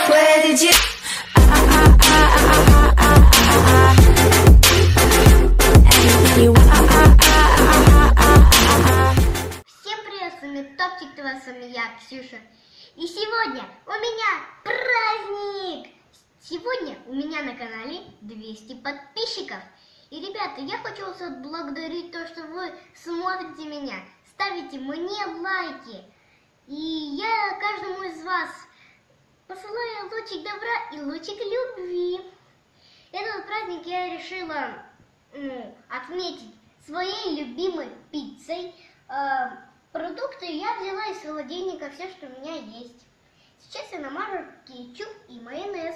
Where did you? Всем привет, с вами Топчик ТВ, с вами я, Ксюша. И сегодня у меня праздник! Сегодня у меня на канале 200 подписчиков. И, ребята, я хочу вас отблагодарить то, что вы смотрите меня, ставите мне лайки. И я каждому из вас посылаю лучик добра и лучик любви. Этот праздник я решила отметить своей любимой пиццей. Продукты я взяла из холодильника, все, что у меня есть. Сейчас я намажу кетчуп и майонез.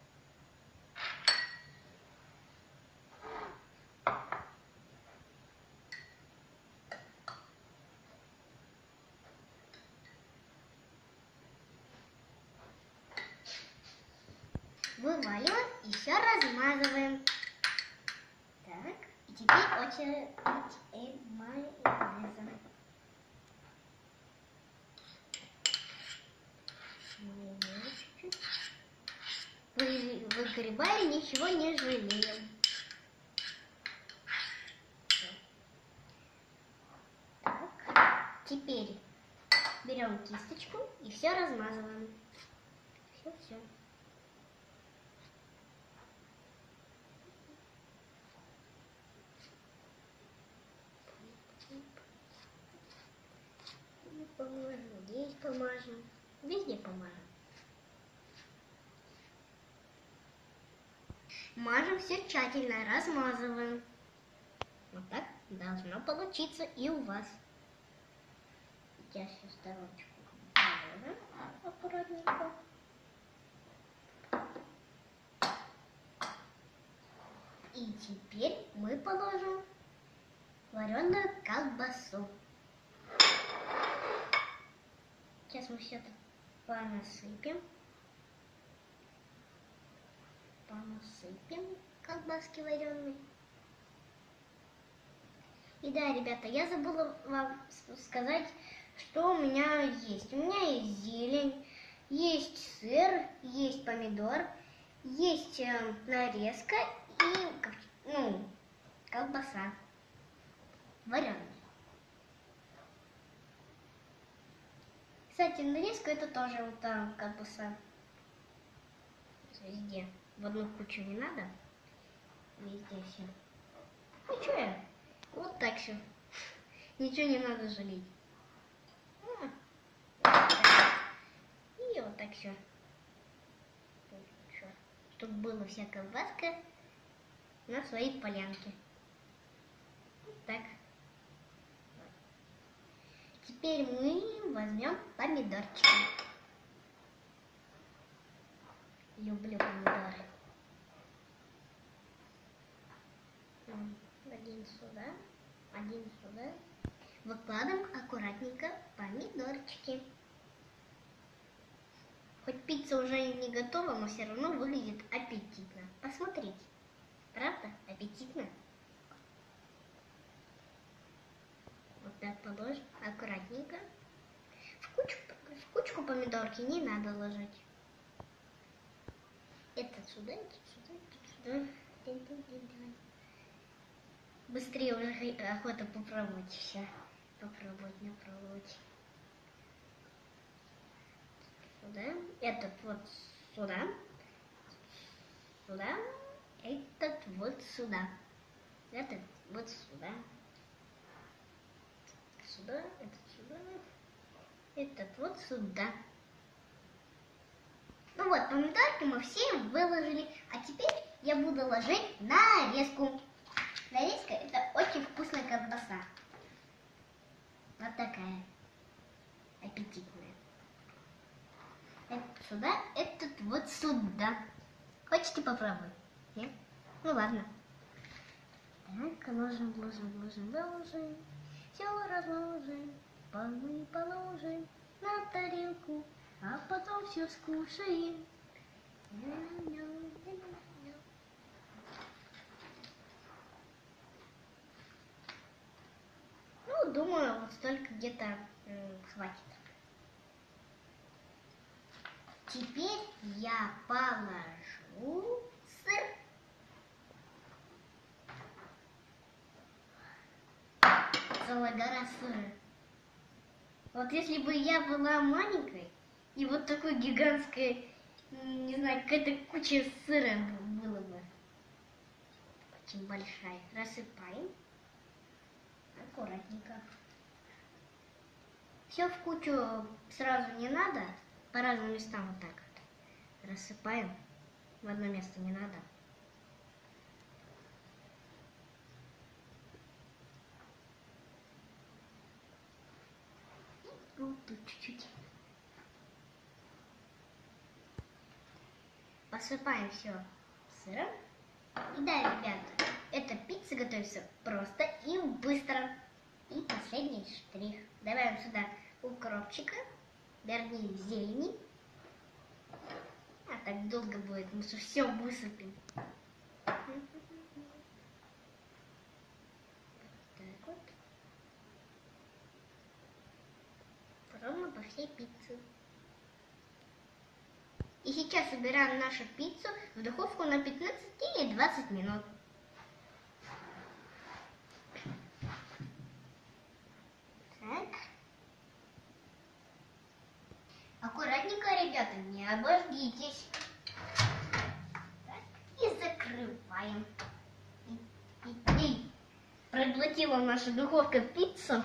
Вываливаем и все размазываем. Так, и теперь очередь майонеза. Выгребали, ничего не жалеем. Так, теперь берем кисточку и все размазываем. Все. Помажем, здесь помажем, везде помажем. Мажем все тщательно, размазываем. Вот так должно получиться и у вас. Я сейчас стороночку положу аккуратненько. И теперь мы положим вареную колбасу. Сейчас мы все это понасыпем. Понасыпем колбаски вареной. И да, ребята, я забыла вам сказать, что у меня есть. У меня есть зелень, есть сыр, есть помидор, есть нарезка и колбаса вареная. Кстати, нарезка это тоже вот там колбаса. Везде. В одну кучу не надо. Везде все. Ну что я? Вот так все. Ничего не надо жалеть. И вот так все. Чтобы была вся колбаска на своей полянке. Вот так. Теперь мы возьмем помидорчики. Люблю помидоры. Один сюда. Выкладываем аккуратненько помидорчики. Хоть пицца уже не готова, но все равно выглядит аппетитно. Посмотрите. Правда? Аппетитно? Вот так положим аккуратненько. В кучку помидорки не надо ложить. Этот сюда, этот сюда. Быстрее уже охота попробовать все. Попробовать. Сюда. Этот вот сюда. Этот вот сюда. Этот вот сюда. Этот сюда. Этот вот сюда. Ну вот, помидорки мы все выложили. А теперь я буду ложить нарезку. Нарезка это очень вкусная колбаса. Вот такая. Аппетитная. Этот сюда, этот вот сюда. Хочете попробовать? Нет? Ну ладно. Так, ложим. Все разложим. Положим на тарелку. А потом все скушаем. Ну, думаю, вот столько где-то хватит. теперь я положу сыр. Целая гора сыра. Вот если бы я была маленькой, и вот такой гигантской, не знаю, какая-то куча сыра было бы. Очень большая. Рассыпаем. Аккуратненько. Все в кучу сразу не надо. По разным местам вот так вот. Рассыпаем. В одно место не надо. Вот тут чуть-чуть. Посыпаем все сыром. И да, ребята, эта пицца готовится просто и быстро. И последний штрих. Добавим сюда укропчика, вернее зелени. А так долго будет, мы же все высыпем. Так вот. Ровно по всей пицце. И сейчас убираем нашу пиццу в духовку на 15 или 20 минут. Так. Аккуратненько, ребята, не обожгитесь. Так. И закрываем. И проглотила наша духовка пиццу.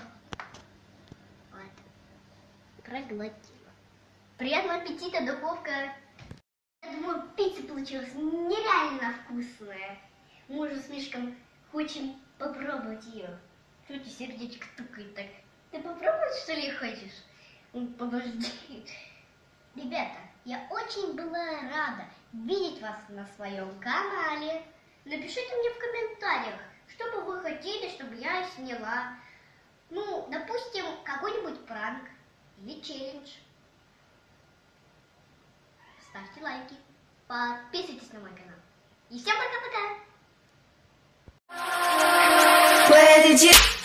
Вот. Проглотила. Приятного аппетита, духовка. Я думаю, пицца получилась нереально вкусная. Мы уже с Мишком хотим попробовать ее. Чуть сердечко тукает так. Ты попробовать, что ли, хочешь? Подожди. Ребята, я очень была рада видеть вас на своем канале. Напишите мне в комментариях, что бы вы хотели, чтобы я сняла. Ну, допустим, какой-нибудь пранк или челлендж. Ставьте лайки, подписывайтесь на мой канал. И всем пока-пока!